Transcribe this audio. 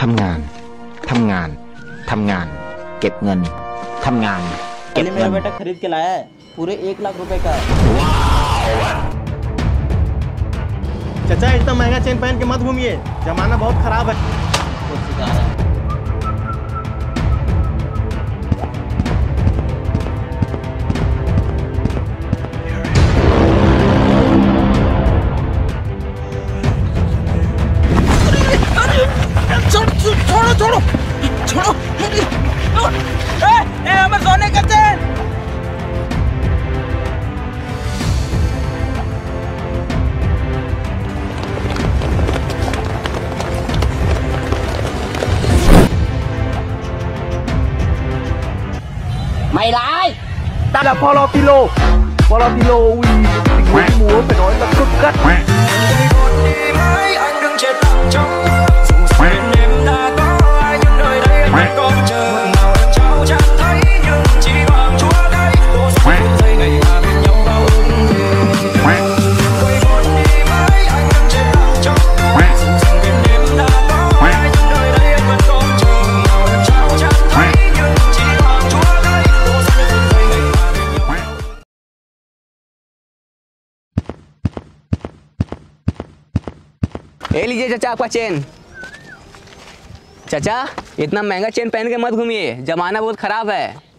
ทำงานทำงานทำงานเก็บเงินทำงานเก็บเงิน मेरा बेटा खरीद के लाया है पूरे 1 लाख रुपए का। चाचा इतना महंगा चेन पहन के मत घूमिए, जमाना बहुत खराब है। वो सिखा रहा है। छोड़ो छोड़ो छोड़ो हमें सोने का चैन। Mày là ai? Ta là Paulo Tilo vì tình huống múa phải nói là cực gắt. Anh đừng chết lặng trong mơ, dù bên em đã có ai nhưng nơi đây anh vẫn còn chờ. Một nào em trao chẳng thấy nhưng chỉ bằng chúa đây. Cô sẽ phút giây ngày ta bên nhau bao ước thề. Quay buồn đi mãi anh đừng chết lặng trong mơ, dù bên em đã có ai nhưng nơi đây anh vẫn còn chờ. Một nào em trao chẳng thấy nhưng chỉ bằng chúa đây. Cô sẽ phút giây ngày ta bên nhau bao ước thề. ये लीजिए चाचा आपका chain. चाचा इतना महंगा chain पहन के मत घूमिए, जमाना बहुत खराब है।